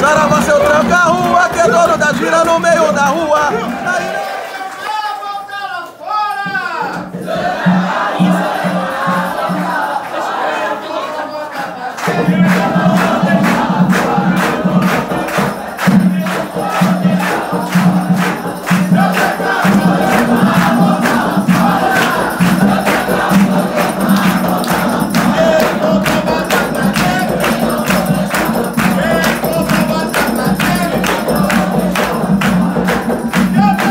Saravá, seu tranca a rua, que é dono da gira no meio da rua. Yeah.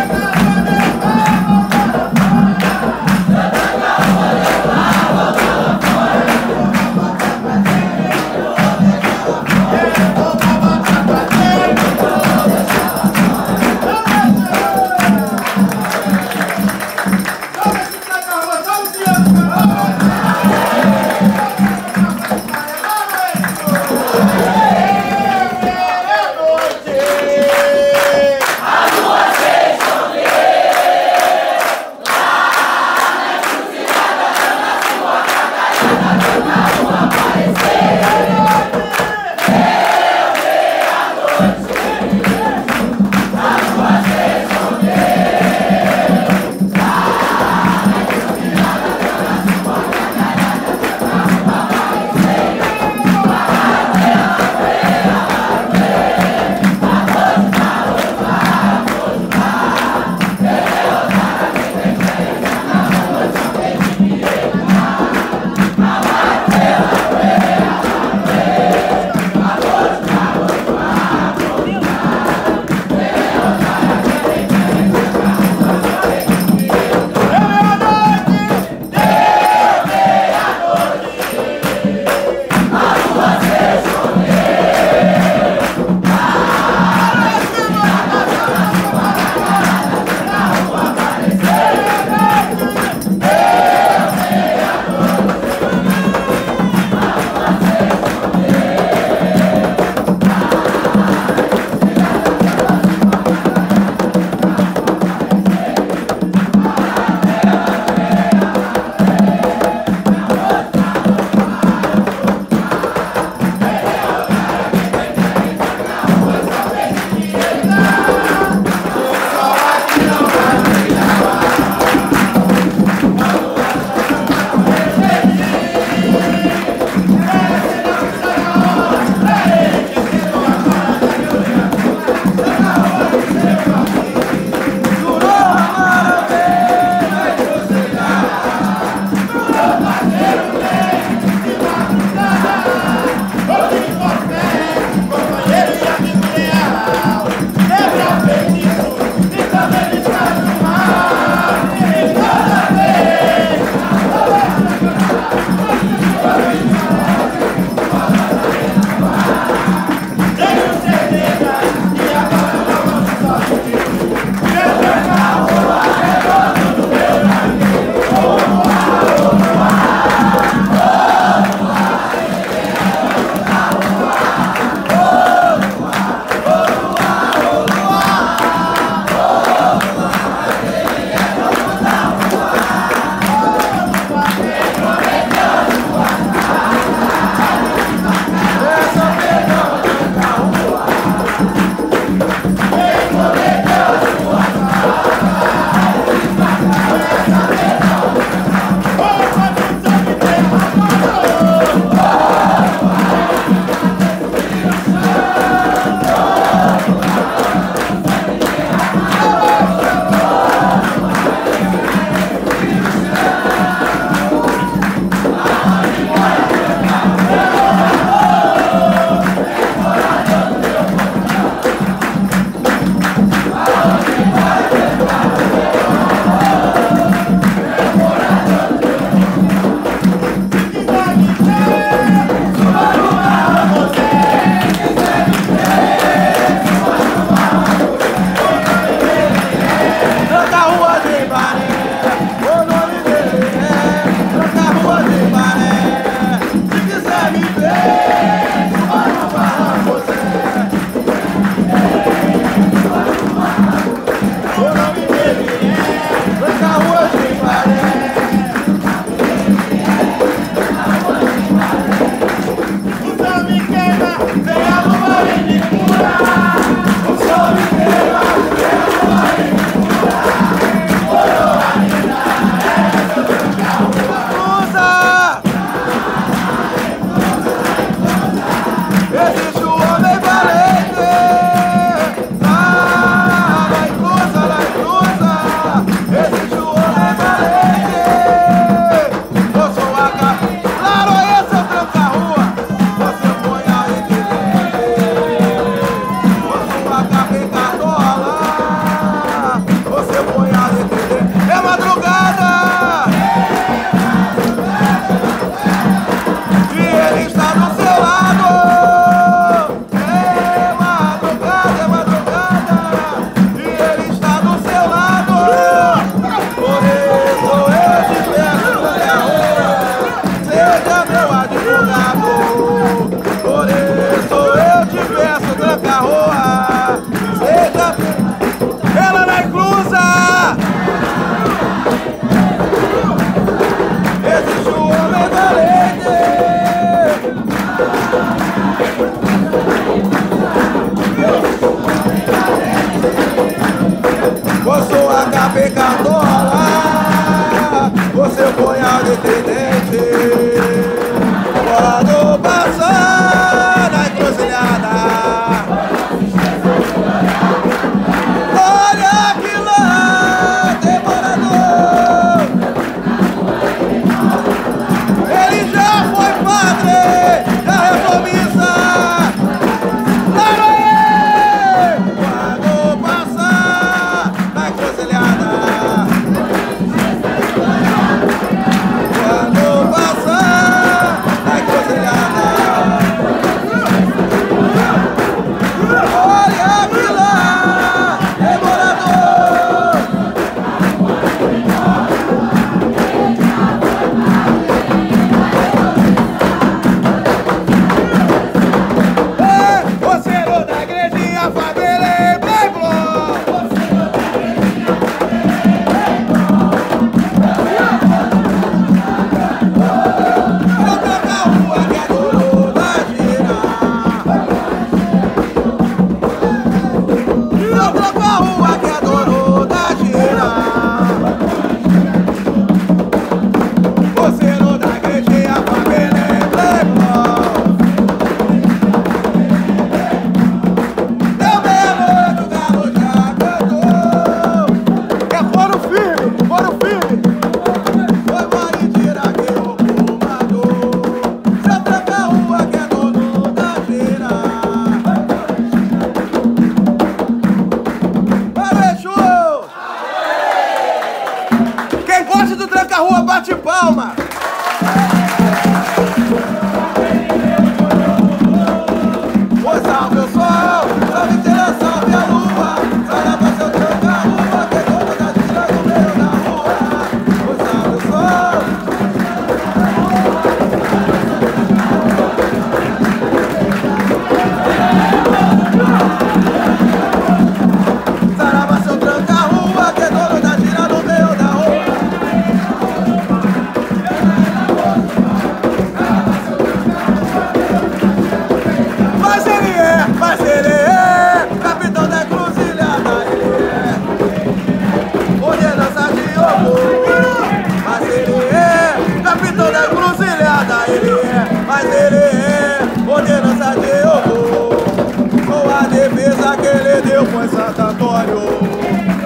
coroa que ele deu foi Santo Antônio.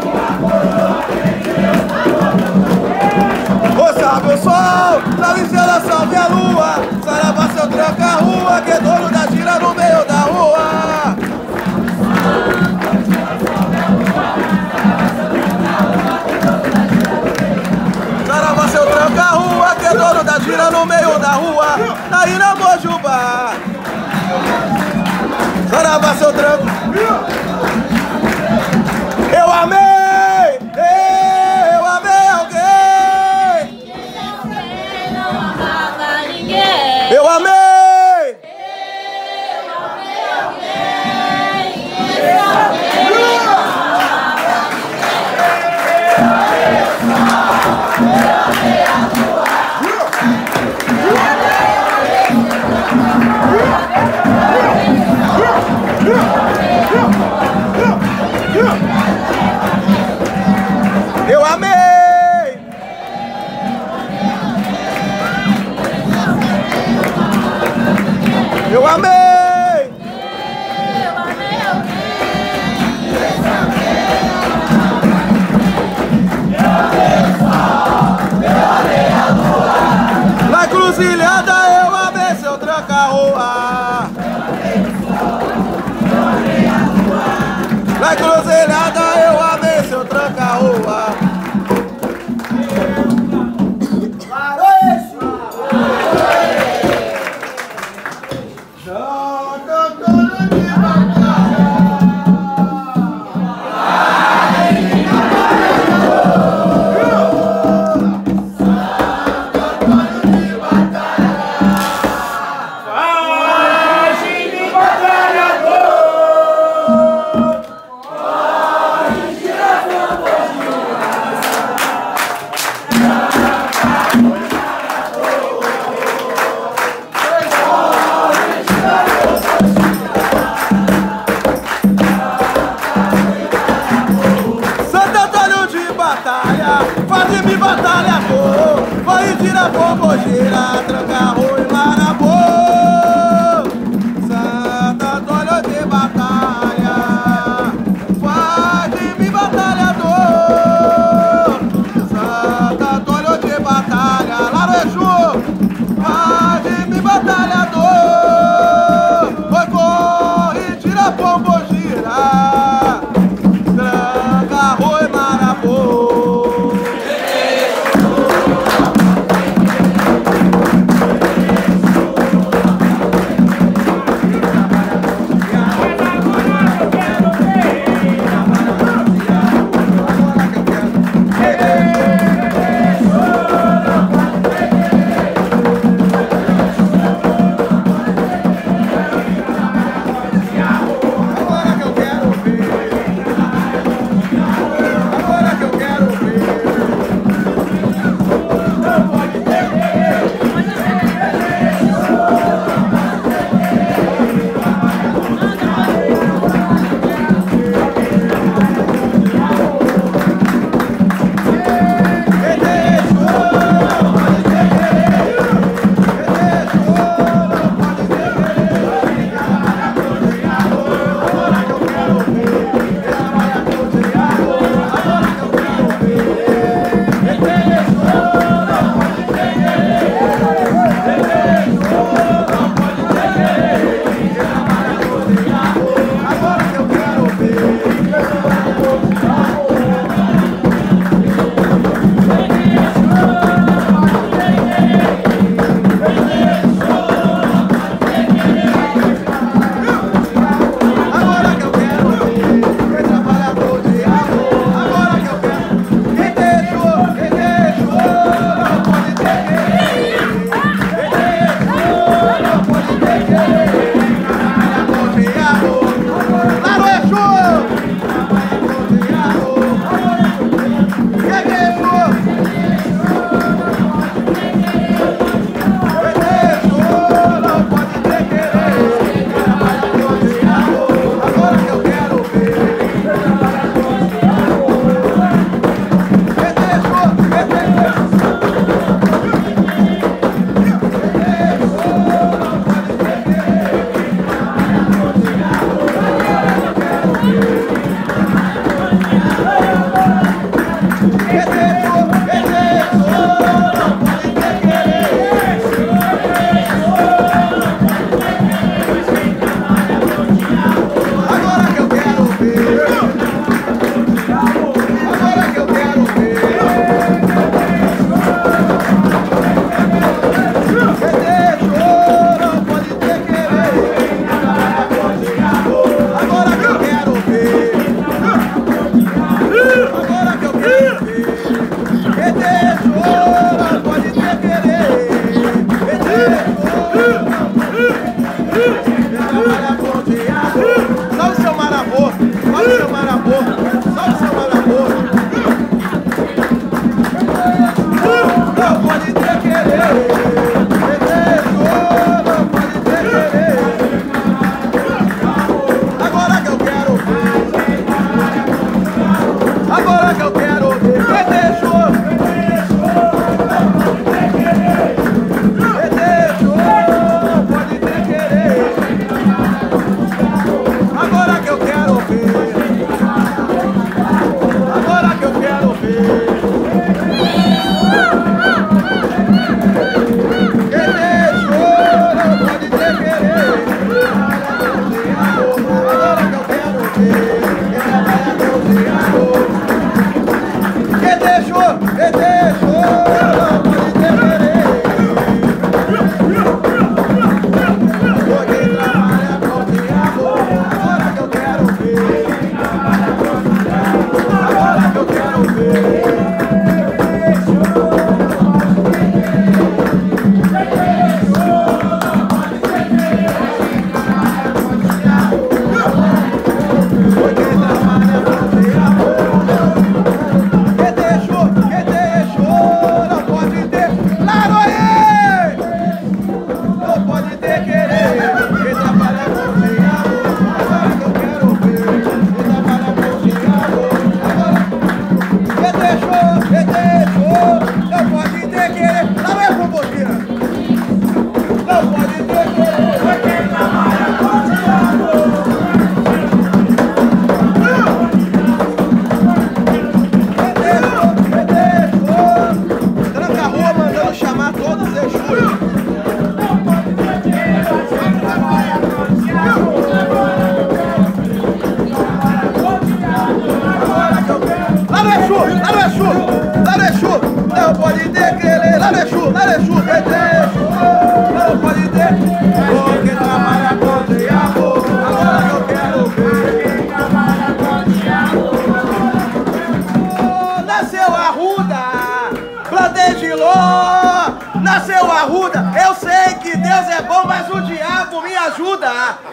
Salve o sol, salve estrela, salve a lua. Saravá seu tranca-rua, que é dono da gira no meio da rua. Saravá seu tranca-rua, que é dono da gira no meio da rua. Aí na Mojubá. Saravá seu tranca. Eu amei! Eu amei! Yeah!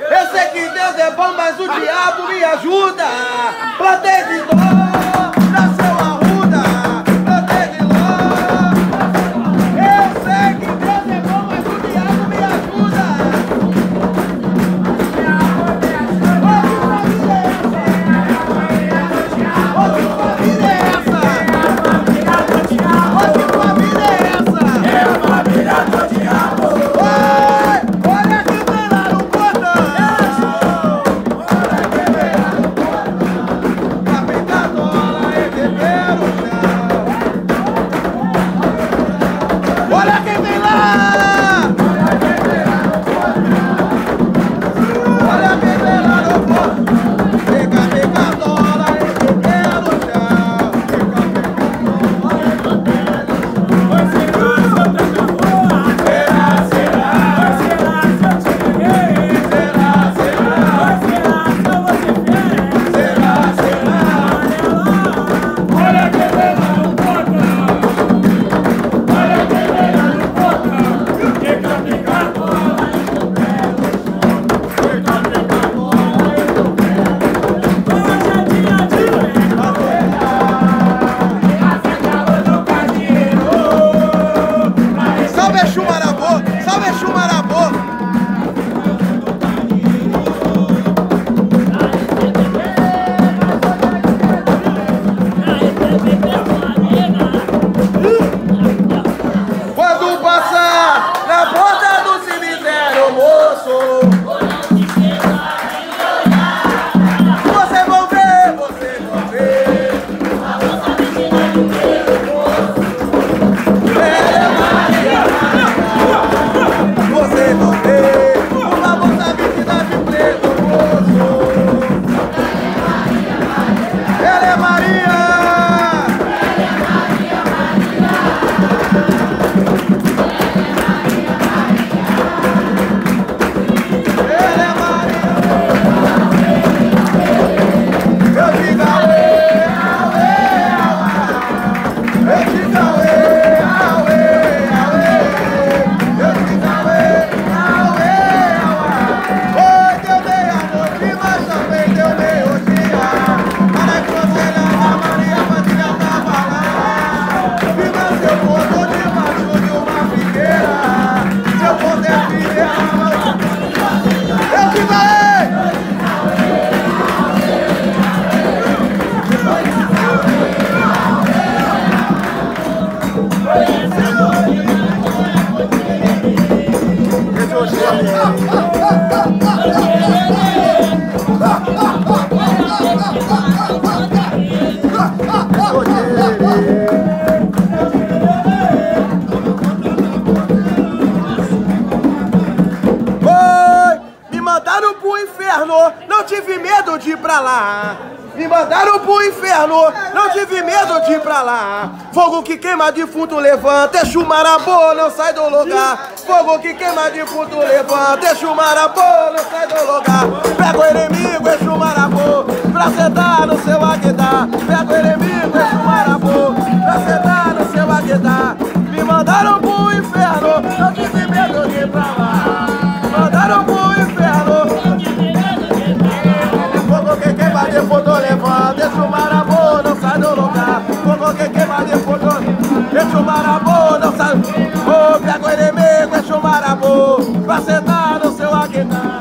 Eu sei que Deus é bom, mas o diabo me ajuda. Plantei de dó, nasceu arruda. Plantei de dó. Eu sei que Deus é bom, mas o diabo me ajuda. Não tive medo de ir pra lá. Me mandaram pro inferno, não tive medo de ir pra lá. Fogo que queima defunto levanta, Exu Marabô não sai do lugar. Fogo que queima defunto levanta, Exu Marabô não sai do lugar. Pega o inimigo, Exu Marabô, pra sentar no seu Aguedá. Pega o inimigo, Exu Marabô, pra sentar no seu Aguedá. Me mandaram pro inferno, não tive medo de ir pra lá. Me mandaram pro inferno, que queima defunto levanta, Exu Marabô não sai do lugar. Fogo que queima defunto, Exu Marabô não sai. Oh, pega o inimigo, Exu Marabô, pra sentar no seu Aguedá.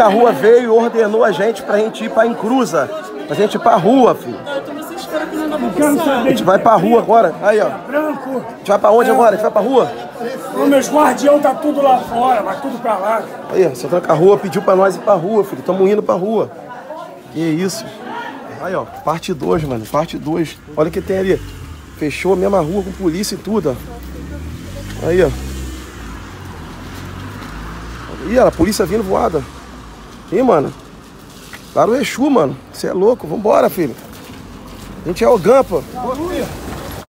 a rua veio e ordenou a gente pra gente ir pra Encruza. Pra gente ir pra rua, filho. A gente vai pra rua agora. Aí, ó. Branco. A gente vai pra onde agora? A gente vai pra rua? Os meus guardião tá tudo lá fora, vai tudo pra lá. Aí, você tranca a rua, pediu pra nós ir pra rua, filho. Tamo indo pra rua. Que isso? Aí, ó. Parte 2, mano. Parte 2. Olha o que tem ali. Fechou a mesma rua com polícia e tudo, ó. Aí, ó. Ih, olha a polícia vindo voada. Ih, mano. Para o Exu, mano. Você é louco. Vambora, filho. A gente é o Gampa.